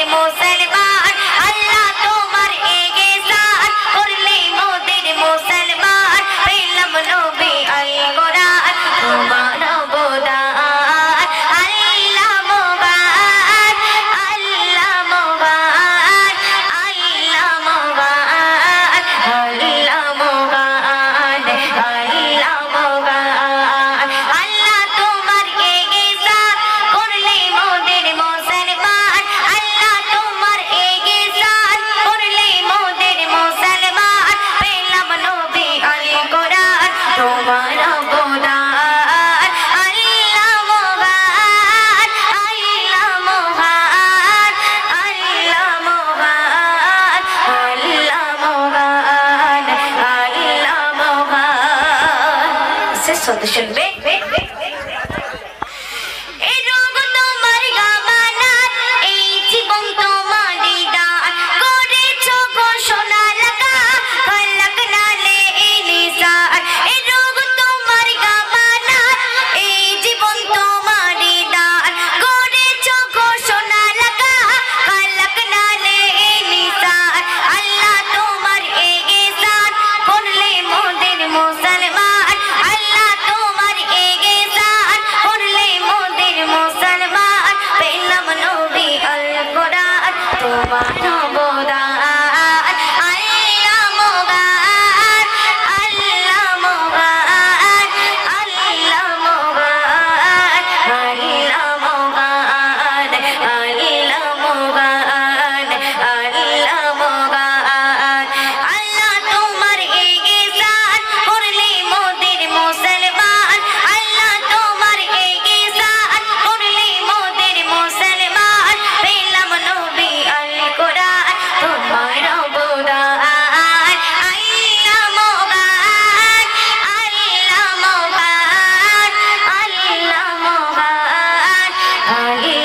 মুসলমান আল্লাহ তোমার এহসান করলে মোদের মুসলমান পেলাম নবী আল কোরআন তোমার অবদান আল্লাহ মোবারক আল্লাহ মোবারক আল্লাহ মোবারক আল্লাহ মোবারক আল্লাহ মোবারক আল্লাহ তোমার এহসান করলে মোদের মুসলমান আল্লাহ তোমার এহসান করলে মোদের মুসলমান পেলাম নবী আল কোরআন তোমার অবদান আল্লাহ মোবারক আল্লাহ মোবারক আল্লাহ মোবারক আল্লাহ মোবারক আল্লাহ মোবারক শেষ হতে শুনবে এই রোগ তোমার গামানাত এই জীবন তোমারই দান করেছো ঘোষণা লাগা খলক নালে ইনসান এই রোগ তোমার গামানাত এই জীবন তোমারই দান করেছো ঘোষণা লাগা খলক নালে ইনসান আল্লাহ তোমার এহসান করলে মোদের মুসলমান আল্লাহ তোমার এহসান করলে মোদের মুসলমান পেলাম নবী আল কোরআন তোমার অবদান আল্লাহ মোবারক আল্লাহ মোবারক আল্লাহ মোবারক আল্লাহ মোবারক আল্লাহ মোবারক আল্লাহ মোবারক আল্লাহ তোমার এহসান করলে মোদের মুসলমান আল্লাহ তোমার এহসান করলে মোদের মুসলমান পেলাম নবী আল কোরআন তোমার অবদান আল্লাহ মোবারক আল্লাহ মোবারক আল্লাহ মোবারক